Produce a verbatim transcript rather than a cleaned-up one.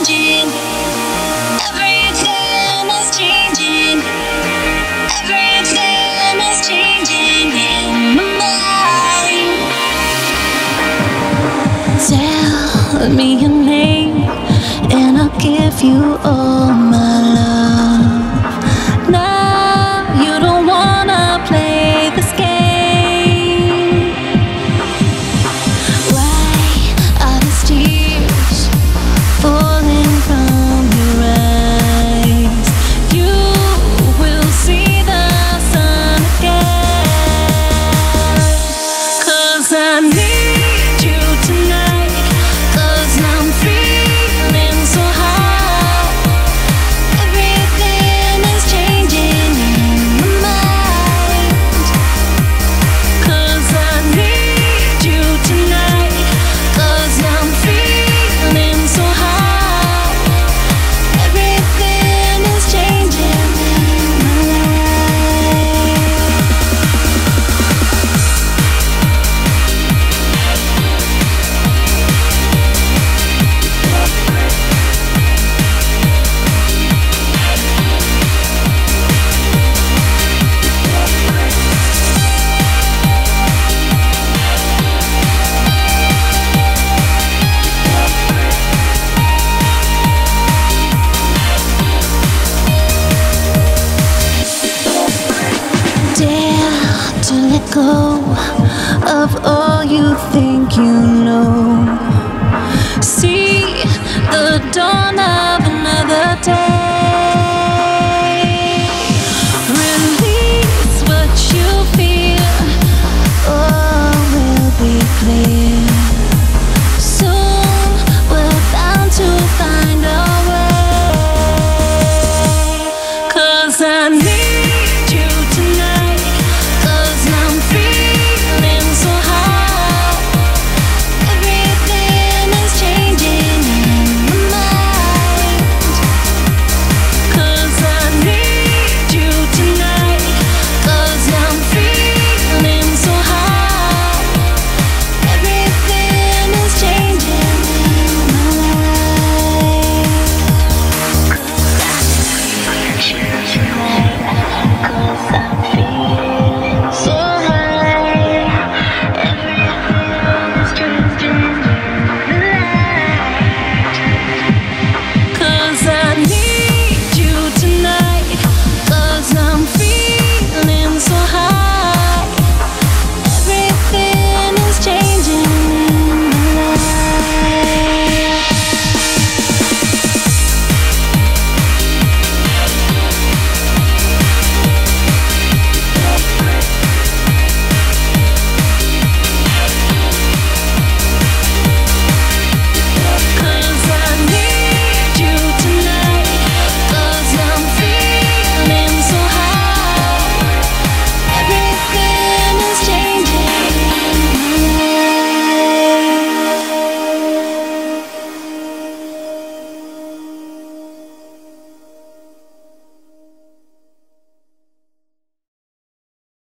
changing. Everything is changing. Everything is changing in my mind. Tell me your name and I'll give you all my love. Now you don't wanna play this game. Why are these tears falling from your eyes? You will see the sun again. 'Cause I need you tonight. 'Cause I'm feeling so high. Everything is changing in my mind. 'Cause I need you tonight. 'Cause I'm feeling so high. Everything is changing in my life. Dare to let go of all you think you know.